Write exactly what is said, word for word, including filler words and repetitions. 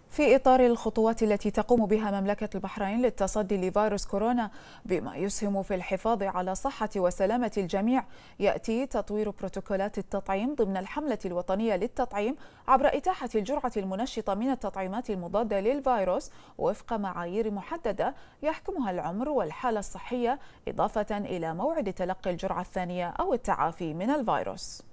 في إطار الخطوات التي تقوم بها مملكة البحرين للتصدي لفيروس كورونا بما يسهم في الحفاظ على صحة وسلامة الجميع، يأتي تطوير بروتوكولات التطعيم ضمن الحملة الوطنية للتطعيم عبر إتاحة الجرعة المنشطة من التطعيمات المضادة للفيروس وفق معايير محددة يحكمها العمر والحالة الصحية، إضافة إلى موعد تلقي الجرعة الثانية أو التعافي من الفيروس.